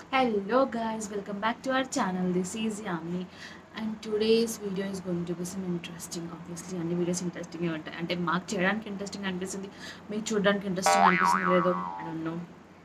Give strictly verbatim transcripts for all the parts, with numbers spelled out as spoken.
Hello guys, welcome back to our channel. This is Yami and today's video is going to be some interesting. Obviously అన్ని videos interesting ఉంటాయి. అంటే మాకు చేయడానికి interesting అనిపిస్తుంది, మీకు చూడడానికి ఇంట్రెస్టింగ్ అనిపిస్తుంది లేదో ఐ డోంట్ నో.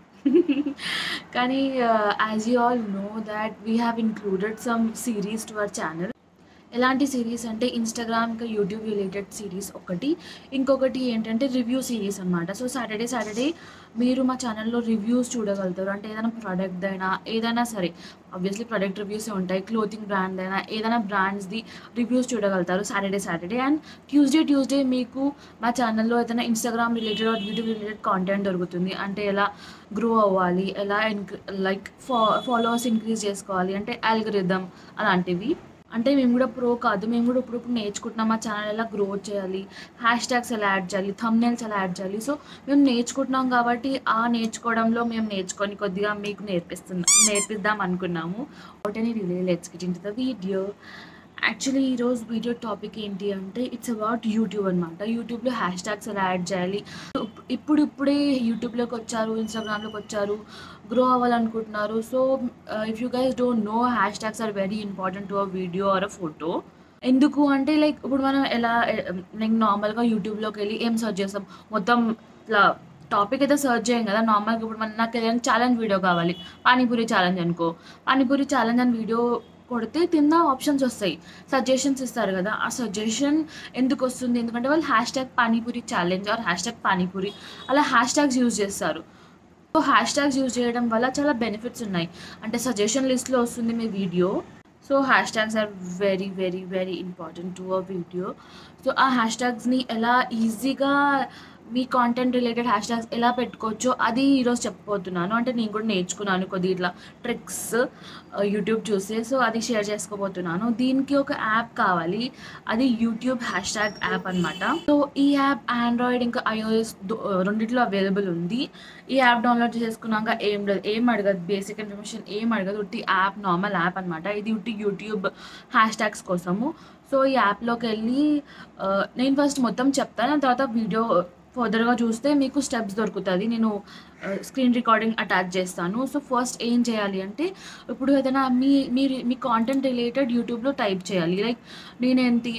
కానీ as you all know that we have included some series to our channel. ఎలాంటి సిరీస్ అంటే ఇన్స్టాగ్రామ్ ఇంకా యూట్యూబ్ రిలేటెడ్ సిరీస్ ఒకటి, ఇంకొకటి ఏంటంటే రివ్యూ సిరీస్ అనమాట. సో సాటర్డే సాటర్డే మీరు మా ఛానల్లో రివ్యూస్ చూడగలుగుతారు. అంటే ఏదైనా ప్రోడక్ట్ అయినా ఏదైనా సరే, ఆబ్వియస్లీ ప్రోడక్ట్ రివ్యూస్ ఉంటాయి, క్లోతింగ్ బ్రాండ్ అయినా ఏదైనా బ్రాండ్స్ది రివ్యూస్ చూడగలుగుతారు Saturday Saturday. And Tuesday Tuesday మీకు మా ఛానల్లో ఏదైనా Instagram related or YouTube related content దొరుకుతుంది. అంటే ఎలా గ్రో అవ్వాలి, ఎలా లైక్ ఫా ఫాలోవర్స్ ఇంక్రీజ్ చేసుకోవాలి, అంటే ఆల్గరిథం అలాంటివి. అంటే మేము కూడా ప్రో కాదు, మేము కూడా ఇప్పుడు ఇప్పుడు నేర్చుకుంటున్నాం మా ఛానల్ ఎలా గ్రో చేయాలి, హ్యాష్ ట్యాగ్స్ ఎలా యాడ్ చేయాలి, థంబ్నెయిల్స్ ఎలా యాడ్ చేయాలి. సో మేము నేర్చుకుంటున్నాం కాబట్టి ఆ నేర్చుకోవడంలో మేము నేర్చుకొని కొద్దిగా మీకు నేర్పిస్తున్నాం నేర్పిద్దాం అనుకున్నాము. What any relay let's get into the video. Actually ఈరోజు వీడియో టాపిక్ ఏంటి అంటే ఇట్స్ అబౌట్ యూట్యూబ్ అనమాట. యూట్యూబ్లో హ్యాష్ ట్యాగ్స్ ఎలా యాడ్ చేయాలి. ఇప్పుడు ఇప్పుడే యూట్యూబ్లోకి వచ్చారు, ఇన్స్టాగ్రామ్లోకి వచ్చారు, గ్రో అవ్వాలనుకుంటున్నారు. So if you guys don't know, hashtags are very important to a video or a photo. ఎందుకు అంటే లైక్ ఇప్పుడు మనం ఎలా లైక్ నార్మల్గా యూట్యూబ్లోకి వెళ్ళి ఏం సర్చ్ చేస్తాం, మొత్తం ఇట్లా టాపిక్ అయితే సర్చ్ చేయం కదా నార్మల్గా. ఇప్పుడు మన నాకు ఏదైనా ఛాలెంజ్ వీడియో కావాలి, పానీపూరి ఛాలెంజ్ అనుకో, పానీపూరి ఛాలెంజ్ అని వీడియో కొడితే కింద ఆప్షన్స్ వస్తాయి, సజెషన్స్ ఇస్తారు కదా. ఆ సజెషన్ ఎందుకు వస్తుంది, ఎందుకంటే వాళ్ళు hashtag panipuri challenge or hashtag panipuri అలా హ్యాష్ ట్యాగ్స్ యూజ్ చేస్తారు. సో హ్యాష్ ట్యాగ్స్ యూజ్ చేయడం వల్ల చాలా బెనిఫిట్స్ ఉన్నాయి. అంటే సజెషన్ లిస్ట్లో వస్తుంది మీ video. So hashtags are very very very important to a video. So ఆ హ్యాష్ ట్యాగ్స్ని ఎలా ఈజీగా మీ కాంటెంట్ రిలేటెడ్ హ్యాష్ ట్యాగ్స్ ఎలా పెట్టుకోవచ్చో అది ఈరోజు చెప్పబోతున్నాను. అంటే నేను కూడా నేర్చుకున్నాను కొద్ది ఇట్లా ట్రిక్స్ యూట్యూబ్ చూసి, సో అది షేర్ చేసుకోబోతున్నాను. దీనికి ఒక యాప్ కావాలి, అది యూట్యూబ్ హ్యాష్ ట్యాగ్ యాప్ అనమాట. సో ఈ యాప్ ఆండ్రాయిడ్ ఇంకా ఐఓఎస్ రెండిట్లో అవైలబుల్ ఉంది. ఈ యాప్ డౌన్లోడ్ చేసుకున్నాక ఏం లేదు, ఏం అడగదు, బేసిక్ ఇన్ఫర్మేషన్ ఏం అడగదు, ఉట్టి యాప్ నార్మల్ యాప్ అనమాట. ఇది ఉట్టి యూట్యూబ్ హ్యాష్ ట్యాగ్స్ కోసము. సో ఈ యాప్లోకి వెళ్ళి నేను ఫస్ట్ మొత్తం చెప్తాను, తర్వాత వీడియో ఫర్దర్గా చూస్తే మీకు స్టెప్స్ దొరుకుతుంది. నేను స్క్రీన్ రికార్డింగ్ అటాచ్ చేస్తాను. సో ఫస్ట్ ఏం చేయాలి అంటే, ఇప్పుడు ఏదైనా మీ మీరు మీ కాంటెంట్ రిలేటెడ్ యూట్యూబ్లో టైప్ చేయాలి. లైక్ నేనేంటి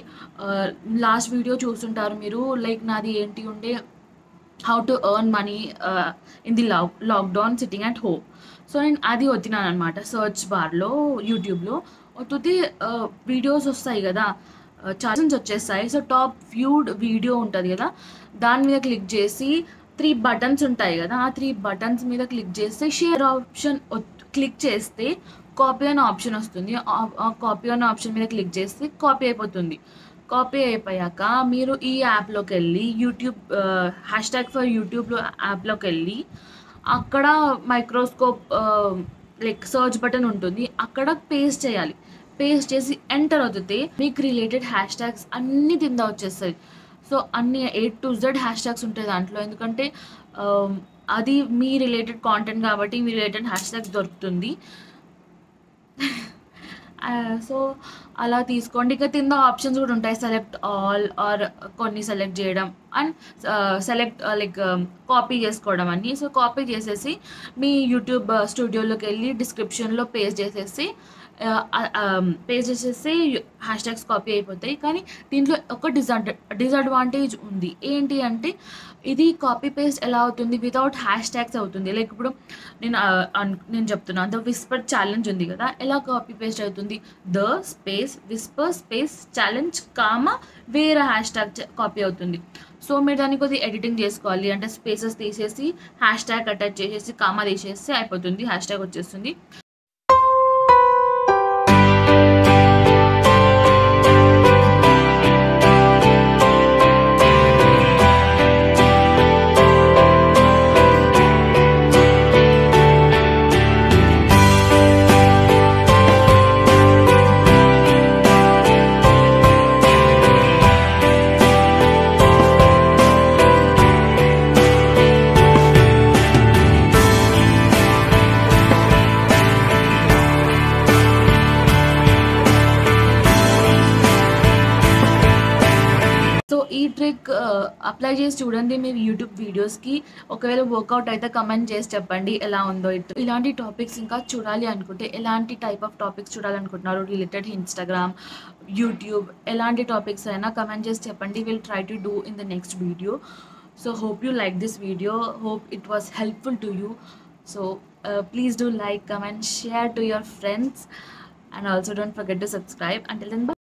లాస్ట్ వీడియో చూస్తుంటారు మీరు, లైక్ నాది ఏంటి ఉండే how to earn money in the lock lockdown sitting at home. So నేను అది వచ్చినాను అనమాట సర్చ్ బార్లో యూట్యూబ్లో. వచ్చి వీడియోస్ వస్తాయి కదా, ఛానల్స్ వచ్చేస్తాయి. సో టాప్ వ్యూడ్ వీడియో ఉంటుంది కదా, దాని మీద క్లిక్ చేసి త్రీ బటన్స్ ఉంటాయి కదా, ఆ త్రీ బటన్స్ మీద క్లిక్ చేస్తే షేర్ ఆప్షన్ క్లిక్ చేస్తే కాపీ అనే ఆప్షన్ వస్తుంది. ఆ కాపీ అనే ఆప్షన్ మీద క్లిక్ చేస్తే కాపీ అయిపోతుంది. కాపీ అయిపోయాక మీరు ఈ యాప్లోకి వెళ్ళి యూట్యూబ్ హ్యాష్ ట్యాగ్ ఫర్ యూట్యూబ్లో యాప్లోకి వెళ్ళి అక్కడ మైక్రోస్కోప్ లైక్ సర్చ్ బటన్ ఉంటుంది, అక్కడ పేస్ట్ చేయాలి. పేస్ట్ చేసి ఎంటర్ అవుతుంది, మీకు రిలేటెడ్ హ్యాష్ ట్యాగ్స్ అన్నీ కింద వచ్చేస్తాయి. సో అన్ని A to Z hashtags ఉంటాయి దాంట్లో, ఎందుకంటే అది మీ రిలేటెడ్ కాంటెంట్ కాబట్టి మీ రిలేటెడ్ హ్యాష్ ట్యాగ్స్ దొరుకుతుంది. సో అలా తీసుకోండి. ఇక కింద ఆప్షన్స్ కూడా ఉంటాయి, సెలెక్ట్ ఆల్ ఆర్ కొన్ని సెలెక్ట్ చేయడం అండ్ సెలెక్ట్ లైక్ కాపీ చేసుకోవడం అన్నీ. సో కాపీ చేసేసి మీ యూట్యూబ్ స్టూడియోలోకి వెళ్ళి డిస్క్రిప్షన్లో పేస్ట్ చేసేసి పేస్ట్ చేసేసి హ్యాష్ ట్యాగ్స్ కాపీ అయిపోతాయి. కానీ దీంట్లో ఒక డిసడ్ డిసడ్వాంటేజ్ ఉంది. ఏంటి అంటే ఇది కాపీ పేస్ట్ ఎలా అవుతుంది, వితౌట్ హ్యాష్ ట్యాగ్స్ అవుతుంది. లైక్ ఇప్పుడు నేను నేను చెప్తున్నాను, ద విస్పర్ ఛాలెంజ్ ఉంది కదా, ఎలా కాపీ పేస్ట్ అవుతుంది, the space whisper space challenge comma వేరే హ్యాష్ ట్యాగ్ కాపీ అవుతుంది. సో మీరు దాన్ని కొద్దిగా ఎడిటింగ్ చేసుకోవాలి. అంటే స్పేసెస్ తీసేసి హ్యాష్ ట్యాగ్ అటాచ్ చేసేసి కామా తీసేస్తే అయిపోతుంది, హ్యాష్ ట్యాగ్ వచ్చేస్తుంది. ట్రిక్ అప్లై చేసి చూడండి మీ యూట్యూబ్ వీడియోస్కి. ఒకవేళ వర్కౌట్ అయితే కమెంట్ చేసి చెప్పండి ఎలా ఉందో. ఇట్ ఇలాంటి టాపిక్స్ ఇంకా చూడాలి అనుకుంటే, ఎలాంటి టైప్ ఆఫ్ టాపిక్స్ చూడాలనుకుంటున్నారు, రిలేటెడ్ ఇన్స్టాగ్రామ్, యూట్యూబ్, ఎలాంటి టాపిక్స్ అయినా కమెంట్ చేసి చెప్పండి. Will try to do in the next video. So hope you like this video, hope it was helpful to you. So uh, please do like, comment, share to your friends, and also don't forget to subscribe. Until then, bye.